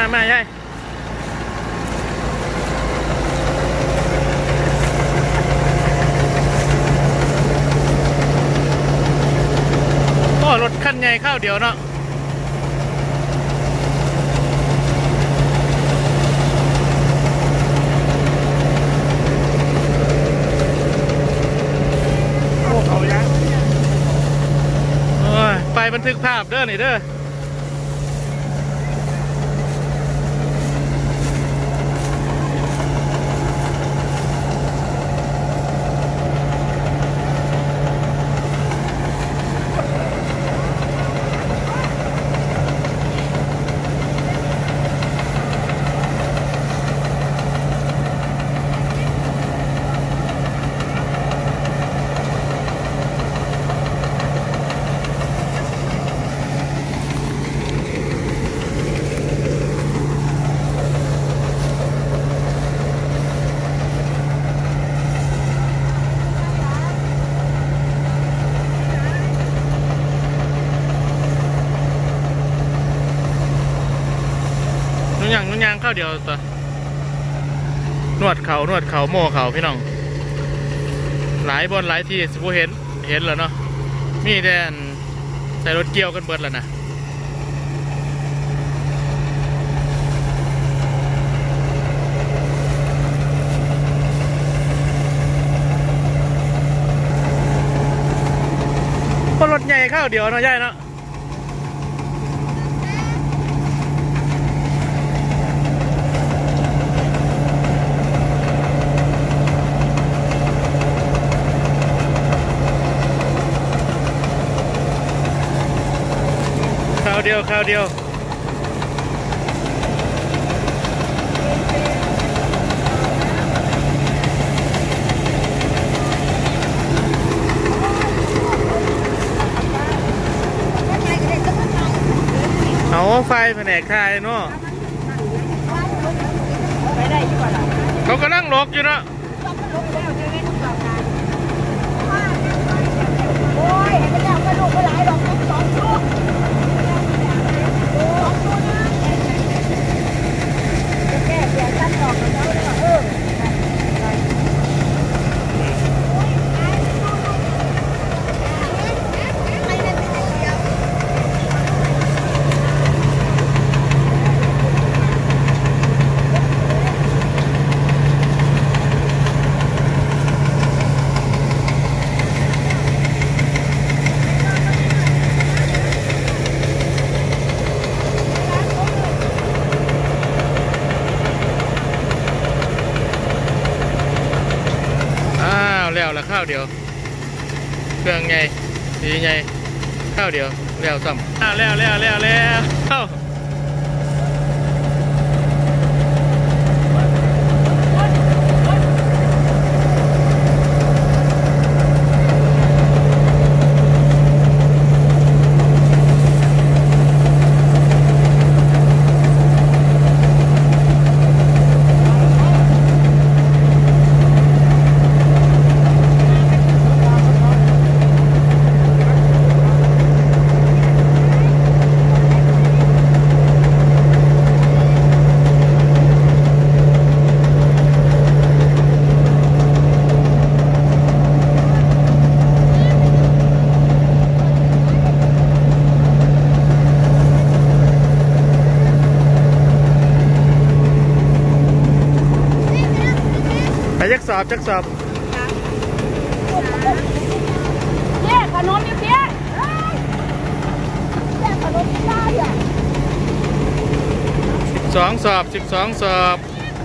ายายโอ้รถคันใหญ่ข้าวเดียวเนาะไฟบันทึกภาพเด้อนี่เด้อนุ่งยางข้าวเดียวตัวนวดเขาโม่เขาพี่น้องหลายบนหลายที่สิบเห็นแล้วเนาะมีแต่ใส่รถเกี่ยวกันเบิดแล้วนะคนรถใหญ่ข้าวเดียวเนาะย่ายเนาะข้าวเดียวเอาไฟแผนกคายเนาะเขาก็นั่งหลอกอยู่เนาะโอ้ยไม่ได้เอากระดูกไปหลายดอกสองลูกแก้เสียสั้นดอกกับเขาเลยแล้วข้าวเดียวเครื่องไงดีไงข้าวเดียวแล้วซ้ำแล้วจักสอบเนี่ยขนมเนี่ยเพี้ยขนมได้อ่ะ12 สอบ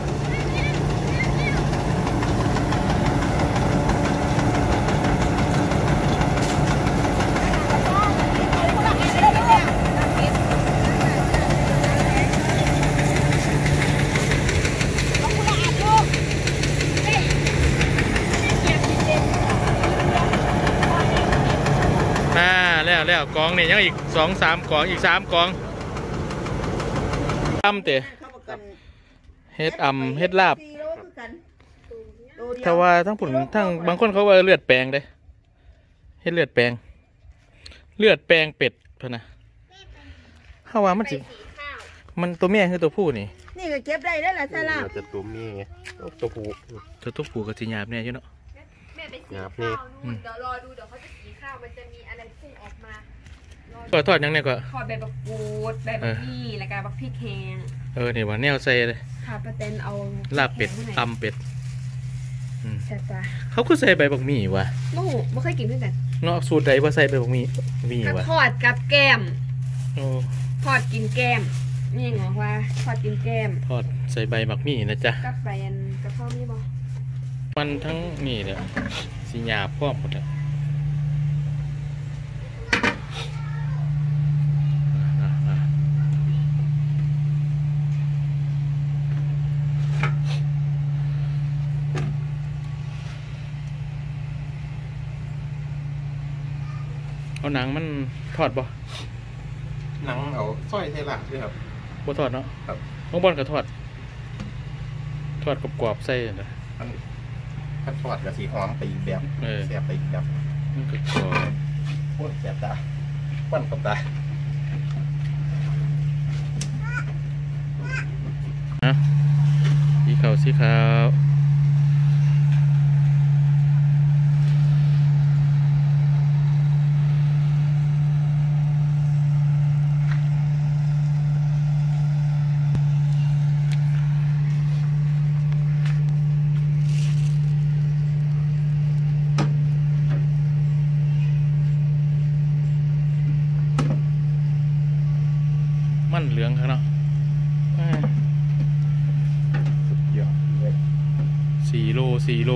แล้วกองนี่ยังอีก2-3 กองอีก3 กองเตะเฮ็ดลาบถ้าว่าทั้งผุนทั้งบางคนเขาว่าเลือดแปลงเด้เฮ็ดเลือดแปลงเป็ดพะนะข้าว่ามันสิมันตัวเมียคือตัวผู้นี่นี่ก็เก็บได้แล้วล่ะสลับจะตัวเมียตัวผู้ตัวผู้ก็สิหยาบแน่อยู่เนาะแม่ไปสีข้าวนู่นเดี๋ยวรอดูเดี๋ยวเขาจะสีข้าวมันจะมีอะไรพุ่งออกมาก็ทอดยังเนี่ยก็ทอดแบบบักกูดแบบนี่แล้วก็บักพริกแห้งนี่ว่าแนวใส่เลยค่ะประเด็นเอาลาบเป็ดตำเป็ดใช่ปะเขาก็ใส่ใบบักหมี่ว่ะไม่เคยกินเพื่อนกันเนาะสูตรใดว่าใส่ใบบักหมี่ว่ะทอดกับแก้มโอ้ทอดกินแก้มนี่ไงว่าทอดกินแก้มทอดใส่ใบบักหมี่นะจ๊ะกับใบกับข้าวนี่บ่มันทั้งนี่เลยสีหยาบพร้อมหมดเลยเอาหนังมันทอดบ่หนังเอาสร้อยไทยหลักด้วยครับบ่ทอดเนาะครับน้องบอลก็ทอดกรอบๆใส่นะถ้าทอดกับสีหอมไปอีกแบบแซ่บไปอีกแบบมันก็กรอบโอ้แซ่บตาปั้นกับตาสีขาวมันเหลืองครับเนาะ4 โล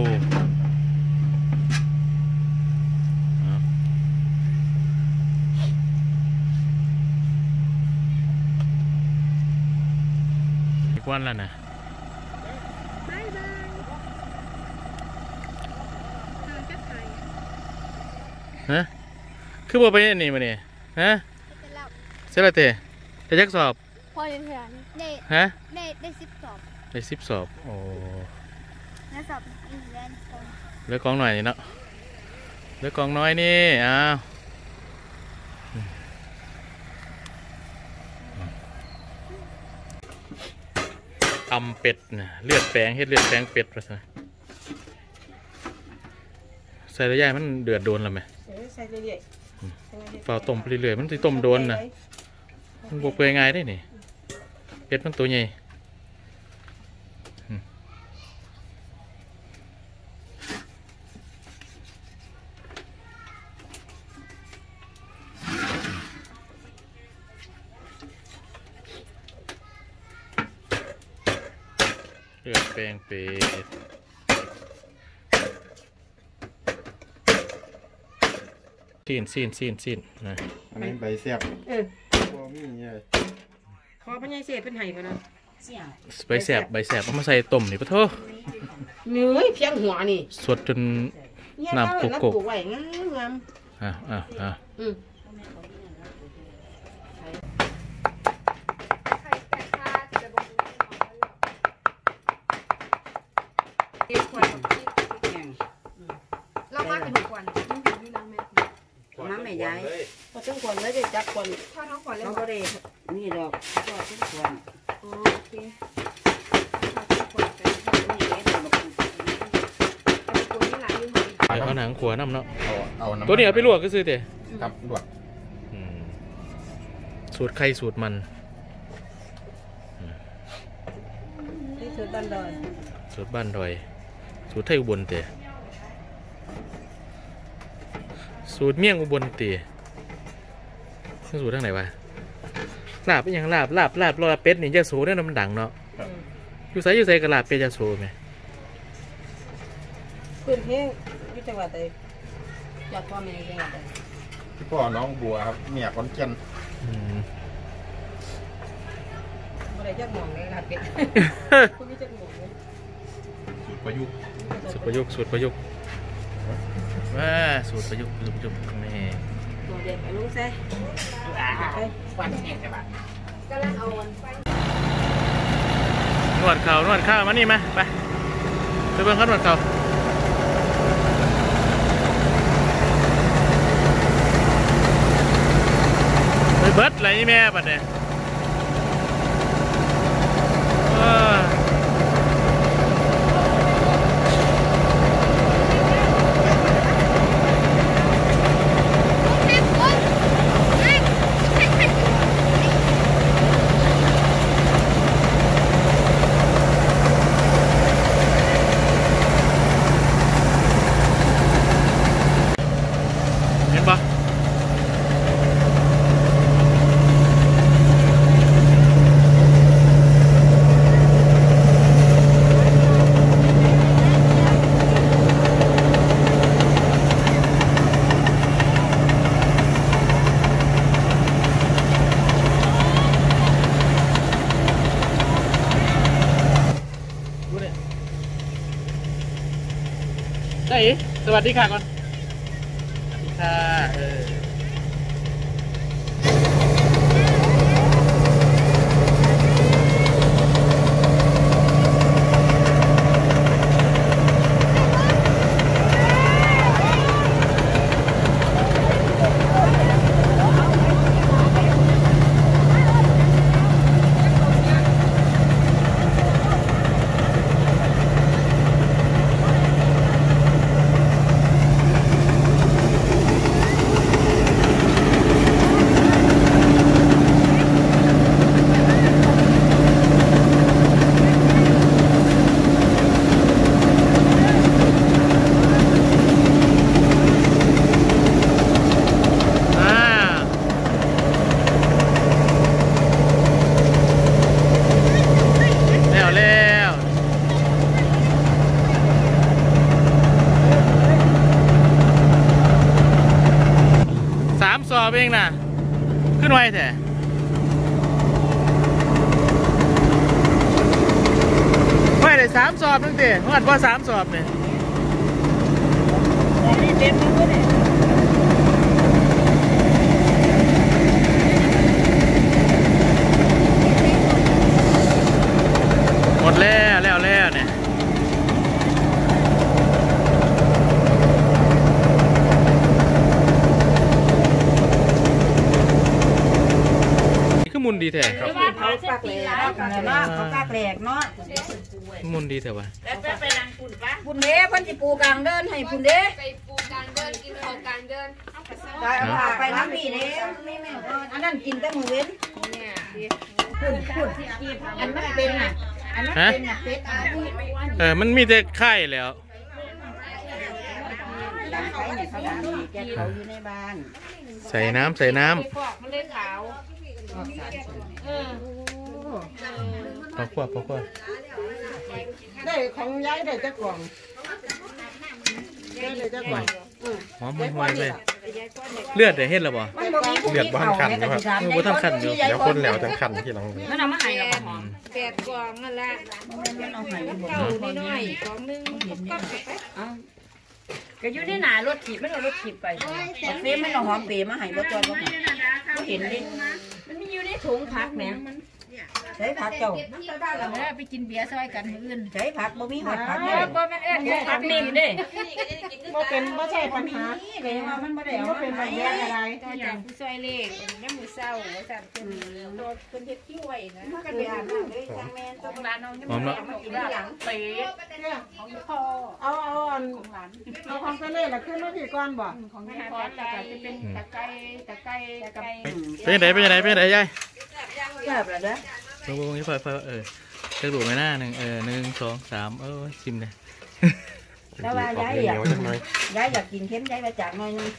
อีกวันแล้วนะบายฮะคือบ่ไปนี่มาเนี่ยฮะเสร็จแล้วเตะได้จักสอบพอเรียนเท่าไหร่ฮะได้10 สอบได้10 สอบโอ้แล้วสอบอีกแล้วเหลือกองหน่อยนี่เนาะเหลือกองน้อยนี่อ้าวตำเป็ดนะเลือดแปลงเฮ็ดเลือดแปลงเป็ดไปซะใส่ระยะมันเดือดโดนแล้วไหมใส่เรื่อยๆฝ่าต้มไปเรื่อยๆมันจะต้มโดนนะมันบวกเปื่อยง่ายได้นี่เป็ดมันตัวใหญ่เลือดแปลงเป็ดซีนนะอันนี้ใบแซ่บมีเลยขอพญายเสียเป็นไห้กันนะใบแสบเอามาใส่ต้มนี่ปะเถอะเนื้อเพียงหัวนี่สดจนน้ำโกโก้ไว้งามเรามาเป็นขวัญน้ำไม่ย้ายพอทั้งขวัญเลยจะจับขวัญพอทั้งขวัญเลยน้องก็ได้นี่ดอกก็ทั้งขวัญโอเคเอาหนังขัวน้ำเนาะตัวนี้เอาไปลวกก็ซื้อเตะครับลวกสูตรไข่สูตรมันสูตรบ้านดอยสูตรไทยอุบลเตะสูตรเมี่ยงอุบลเตะสูตรทางไหนวะลาบอย่างลาบรอเป็ดนี่จะสูเนี่ยมันดังเนาะอยู่ใส่กระลาบเป็ดจะสูไหมพื้นที่อยู่จังหวัดใดอยากพ่อแม่จังหวัดใดพี่พ่อน้องบัวครับเมียคนเชียนอะไรจักหม่องเลยลาบเป็ดคุณมีจักหม่องเลยสูตรประยุกต์สูตรประยุกต์สูตรประยุกต์นี่ตัวเด็กไปลุงเซ่ฟันแห้งใช่ปะกำลังเอาวันไฟนวดเข่ามานี่มาไปเบิ่งเขานวดเข่าไปเบิดอะไรนี่แม่บัดเนี่ยอีสวัสดีค่ะก่อนสวัสดีค่ะสอบเองนะขึ้นไวแท้ไม่ได้3 สอบตั้งแต่เมื่อว่า3 สอบเนี่ยหมดแล้วเนี่ยมุนดีแท้ครับเขาปากแหลกเนาะเขาปากแหลกเนาะมุนดีแท้วะแล้วไปนั่งปุ่นปะพุ่นเด้เพิ่นสิปูกลางเดินให้พุ่นเด้ไปปูกลางเดินกินของกลางเดินได้เอาผ้าไปน้ำพี่เด้อันนั้นกินแต่มื้อเว้นเนี่ยพุ่นอันมันเป็นน่ะอันนั้นเป็นน่ะเป็ดมันมีแต่ไข่แล้วร้านไข่เนี่ยเขาด่ามีแกเขาอยู่ในบ้านใส่น้ำฟอกมันเลยขาวพอขั้วได้ของย้ายได้จักกล่องได้จักกล่องหอมหวานเลยเลือดเห็นแล้วบ่เลือดบ้านขันนะครับบ่ต้องขันอยู่เดี๋ยวคนแล้วจังขันที่หลังมันเอามาให้เราหอม 8 กล่องนั่นแหละมันเอาให้บ่เก่าน้อยๆกล่องนึงก็ไปก็อยู่ในหนารถขีบมันเอารถขีบไปเฟซมันเอาหอมเปรมาให้บ่จอยบ่เห็นดิมันมีอยู่ในถุงผักแหมใช้ผักเจ้าไปกินเบียร์ซอยกันมื้ออื่นใช้ผักบ่มีหอดผักเลยบ่แม่นเอิ้นผักนิ่มเด้บ่ใช่ปัญหาเลยว่ามันบ่ได้เอาเป็นปัญหาอะไรต่อจากผู้ซอยเลขน้ำมือเศร้าว่าสั่นเพิ่นเฮ็ดคิ้วไว้นะมันก็เป็นอันนั้นเลยจังแม่นต้องร้านเอาหอมเนาะมากินหลังเป๊ะของพ่อเอาของไปเลยล่ะขึ้นมาพี่ก่อนบ่ของพ่อแล้วก็จะเป็นตะไคร้กับเป็นยังไงยายแซ่บแล้วเด้อลงนี้ไฟจะดูไหมหน้า1 1 2 3ชิมเลยแล้วว่าย้ายอยากกินเค็มย้ายมาจากหน่อยนึง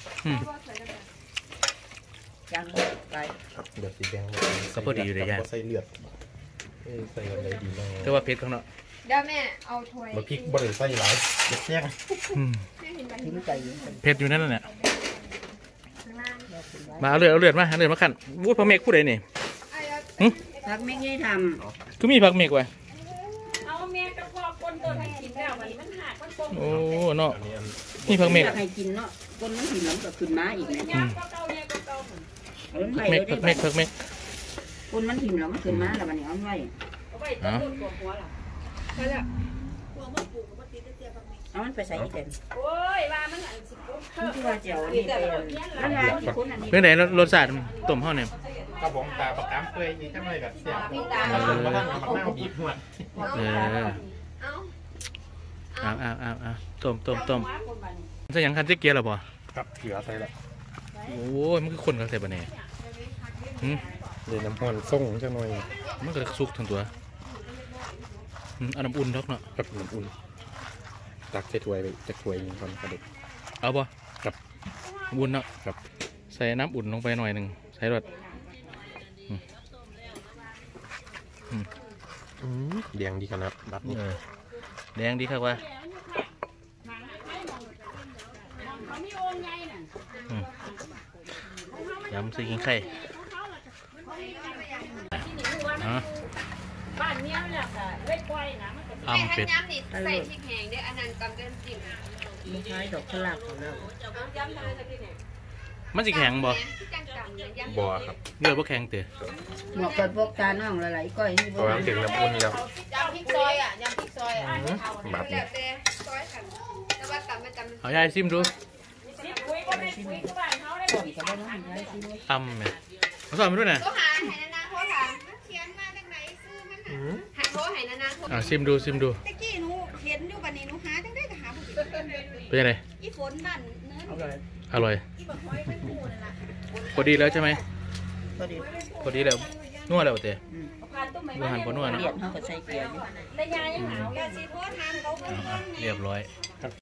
จังไปเดือดสีแดงใส่เลือดใส่อะไรดีบ้างแต่ว่าเผ็ดข้างนอกเดี๋ยวแม่เอาถ้วยมาพริกบริใส่หลายเด็ดแย่งทิ้งใจเผ็ดอยู่นั่นแหละมาเอาเลือดมาขันวู้ผักเมกผู้ใดนี่ผักไม่ง่ายทก็มีผักเมกไว้เอาแม่กับพ่อคนตัวให้กินแล้วมันหักมันปงโอ้เนาะอันนี้นี่ผักเมกอยากให้กินเนาะคนมันหิวแล้วก็ขึ้นมาอีกนะผักเมกคนมันหิวแล้วมันขึ้นมาแล้วมันเอาไว้ เอามันไปใส่อีกเด่นโอ้ยว่ามันอันสิปุ๊บมันที่ว่าเจียวนี่เป็นมันว่าที่คนอันนี้เป็นไหนรสชาติต้มห่อเนี่ยกระบอกตาปากกามเปื่อยอีกจังเลยแบบเสียบมาทำมะนาวบีบหัวเอาต้มใส่ยังคันเจ๊เกียร์หรอบ่ครับเกลือใส่ละโอ้ยมันคือคนกับใส่บะเน่เลยน้ำมันส่งจังหน่อยมันก็ซุกทั้งตัวเอาน้ำอุ่นทักเนาะกับน้ำอุ่นตักใส่ถ้วยไปจากถ้วยยิงก่อนกระเด็กเอาบ่ครับอุ่นเนาะครับใส่น้ำอุ่นลงไปหน่อยหนึ่งใส่รสแดงดีขนาดบัดนี้แดงดีครับว่าย้ำซื้อกินไข่บ้านเนี้ยเนี่ยค่ะเล็กไว้นะมันก็อ้ำเป็ดน้ำนี่ใส่พริกแห้งได้อันนั้นตำกันจิ้มไม่ใช่ดอกขลากของเรามันสิแข็งบ่บ่ครับเนื้อบ่แข็งเตะหมวกกับพวกตาน้องหลายๆก้อยนี่เพราะว่าถึงน้ำอุ่นแล้วยำพริกซอยอ่ะยำพริกซอยอ่ะแบบแบนี้บเด้ซอยขันแต่ว่าตำมันตำเอายายซิมดูก้อยก็ไม่ต้องย้ายสิตำแม่เอาสอนมาด้วยนะโทรหาไหนานาโทรถามเขียนมาจากไหนซื้อมันหาโทรไหนานาโทรซิมดูซิมดูตะกี้หนูเห็นอยู่บัดนี้หนูหาจังได้ก็หาบ่เห็นเป็นยังไงอีฝนบ้านเนื้ออร่อยอีบักหอยเป็นหมู่นั่นล่ะพอดีแล้วใช่ไหมพอดีพอดีแล้วนัวแล้วเตะดูหันบ่นัวเนาะเลียดเขาก็ใส่เกลืออยู่ก็สิโทรถามเขาเพิ่นเรียบร้อย